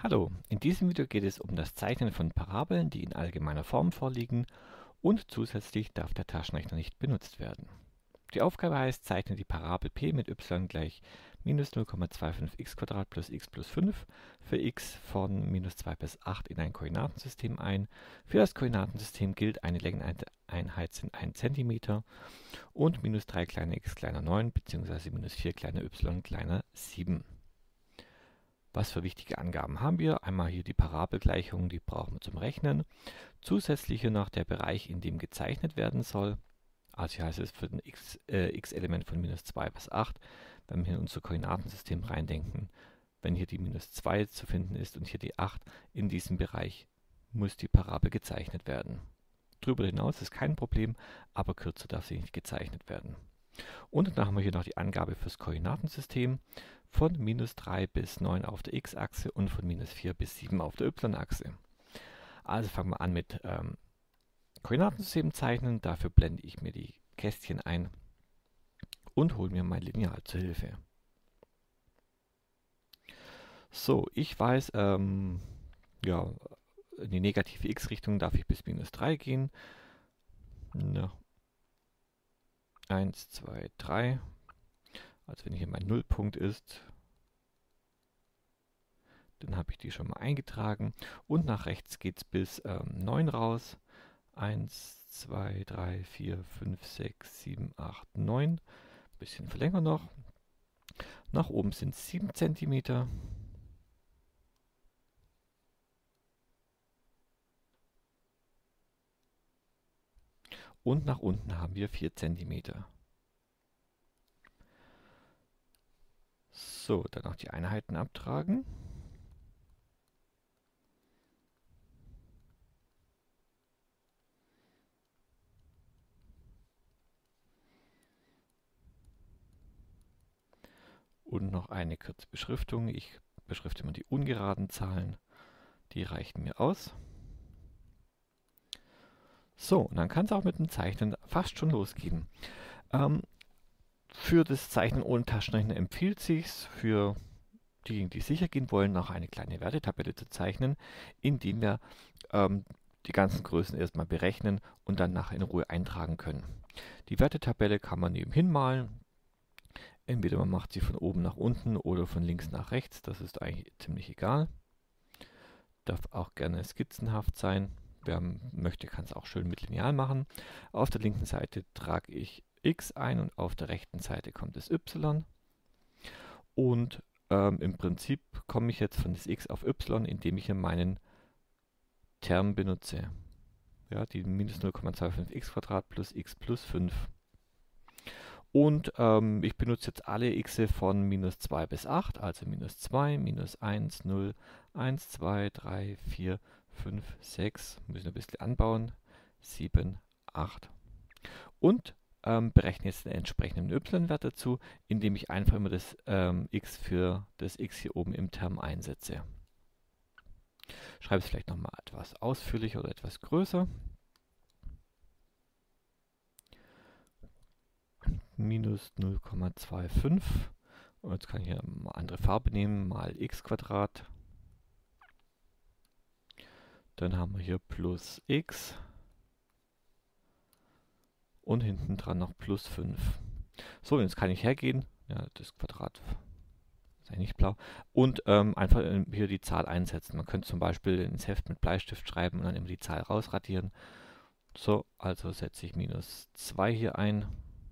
Hallo, in diesem Video geht es um das Zeichnen von Parabeln, die in allgemeiner Form vorliegen, und zusätzlich darf der Taschenrechner nicht benutzt werden. Die Aufgabe heißt, zeichne die Parabel p mit y gleich minus 0,25x² plus x plus 5 für x von minus 2 bis 8 in ein Koordinatensystem ein. Für das Koordinatensystem gilt, eine Längeneinheit sind 1 cm und minus 3 kleiner x kleiner 9 bzw. minus 4 kleiner y kleiner 7. Was für wichtige Angaben haben wir? Einmal hier die Parabelgleichung, die brauchen wir zum Rechnen. Zusätzlich hier noch der Bereich, in dem gezeichnet werden soll. Also hier heißt es für den x-Element von minus 2 bis 8, wenn wir hier in unser Koordinatensystem reindenken, wenn hier die minus 2 zu finden ist und hier die 8, in diesem Bereich muss die Parabel gezeichnet werden. Darüber hinaus ist kein Problem, aber kürzer darf sie nicht gezeichnet werden. Und dann haben wir hier noch die Angabe fürs Koordinatensystem von minus 3 bis 9 auf der x-Achse und von minus 4 bis 7 auf der y-Achse. Also fangen wir an mit Koordinatensystem zeichnen. Dafür blende ich mir die Kästchen ein und hole mir mein Lineal zur Hilfe. So, ich weiß, ja, in die negative x-Richtung darf ich bis minus 3 gehen. Ja. 1, 2, 3. Also wenn hier mein Nullpunkt ist, dann habe ich die schon mal eingetragen. Und nach rechts geht es bis 9 raus. 1, 2, 3, 4, 5, 6, 7, 8, 9. Bisschen verlängern noch. Nach oben sind es 7 cm. Und nach unten haben wir 4 cm. So, dann noch die Einheiten abtragen. Und noch eine kurze Beschriftung. Ich beschrifte immer die ungeraden Zahlen. Die reichen mir aus. So, und dann kann es auch mit dem Zeichnen fast schon losgehen. Für das Zeichnen ohne Taschenrechner empfiehlt sich für diejenigen, die sicher gehen wollen, noch eine kleine Wertetabelle zu zeichnen, indem wir die ganzen Größen erstmal berechnen und dann nachher in Ruhe eintragen können. Die Wertetabelle kann man nebenhin malen. Entweder man macht sie von oben nach unten oder von links nach rechts. Das ist eigentlich ziemlich egal. Darf auch gerne skizzenhaft sein. Wer möchte, kann es auch schön mit Lineal machen. Auf der linken Seite trage ich x ein und auf der rechten Seite kommt das y. Und im Prinzip komme ich jetzt von das x auf y, indem ich hier meinen Term benutze. Ja, die minus 0,25x² plus x plus 5. Und ich benutze jetzt alle x von minus 2 bis 8, also minus 2, minus 1, 0, 1, 2, 3, 4, 5, 6, müssen wir ein bisschen anbauen, 7, 8. Und berechne jetzt den entsprechenden y-Wert dazu, indem ich einfach immer das x für das x hier oben im Term einsetze. Schreibe es vielleicht nochmal etwas ausführlicher oder etwas größer. Minus 0,25. Und jetzt kann ich hier mal andere Farbe nehmen, mal x². Dann haben wir hier plus x. Und hinten dran noch plus 5. So, jetzt kann ich hergehen. Ja, das Quadrat ist eigentlich nicht blau. Und einfach hier die Zahl einsetzen. Man könnte zum Beispiel ins Heft mit Bleistift schreiben und dann immer die Zahl rausradieren. So, also setze ich minus 2 hier ein.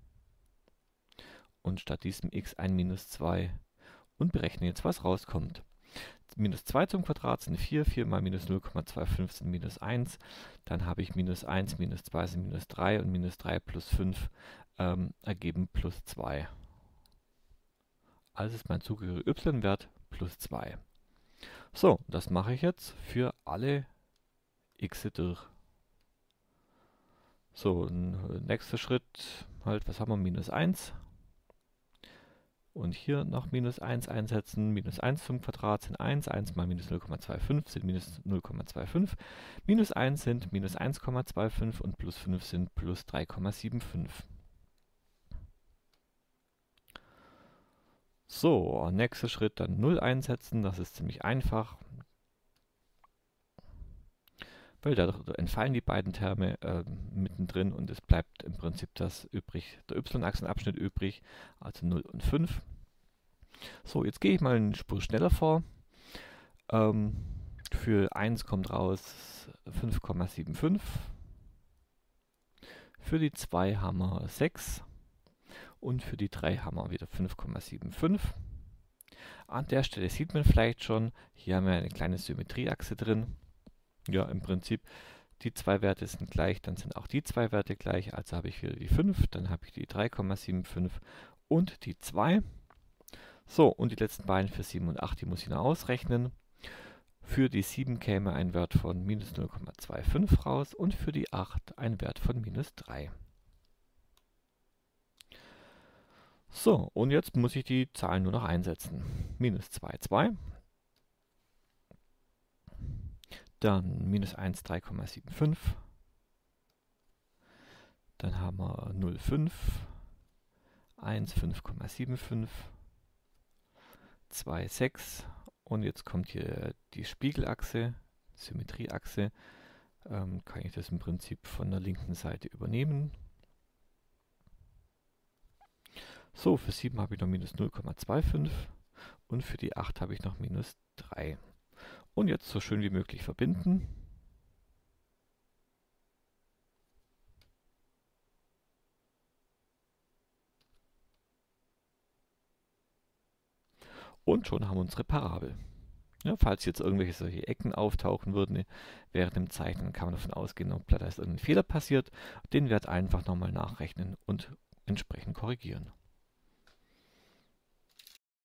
Und statt diesem x ein minus 2 und berechne jetzt, was rauskommt. Minus 2 zum Quadrat sind 4, 4 mal minus 0,25 sind minus 1. Dann habe ich minus 1, minus 2 sind minus 3 und minus 3 plus 5 ergeben plus 2. Also ist mein zugehöriger y-Wert plus 2. So, das mache ich jetzt für alle x durch. So, nächster Schritt, halt, was haben wir? Minus 1. Und hier noch minus 1 einsetzen. Minus 1 zum Quadrat sind 1. 1 mal minus 0,25 sind minus 0,25. Minus 1 sind minus 1,25 und plus 5 sind plus 3,75. So, nächster Schritt dann 0 einsetzen. Das ist ziemlich einfach. weil dadurch entfallen die beiden Terme mittendrin und es bleibt im Prinzip das übrig, der y-Achsenabschnitt übrig, also 0 und 5. So, jetzt gehe ich mal eine Spur schneller vor. Für 1 kommt raus 5,75. Für die 2 haben wir 6 und für die 3 haben wir wieder 5,75. An der Stelle sieht man vielleicht schon, hier haben wir eine kleine Symmetrieachse drin. Ja, im Prinzip, die zwei Werte sind gleich, dann sind auch die zwei Werte gleich. Also habe ich wieder die 5, dann habe ich die 3,75 und die 2. So, und die letzten beiden für 7 und 8, die muss ich noch ausrechnen. Für die 7 käme ein Wert von minus 0,25 raus und für die 8 ein Wert von minus 3. So, und jetzt muss ich die Zahlen nur noch einsetzen. Minus 2, 2. Dann minus 1, 3,75. Dann haben wir 0,5. 1, 5,75. 2, 6. Und jetzt kommt hier die Spiegelachse, Symmetrieachse. Kann ich das im Prinzip von der linken Seite übernehmen. So, für 7 habe ich noch minus 0,25 und für die 8 habe ich noch minus 3. Und jetzt so schön wie möglich verbinden. Und schon haben wir unsere Parabel. Ja, falls jetzt irgendwelche solche Ecken auftauchen würden während dem Zeichnen, kann man davon ausgehen, ob da ist irgendein Fehler passiert. Den Wert einfach nochmal nachrechnen und entsprechend korrigieren.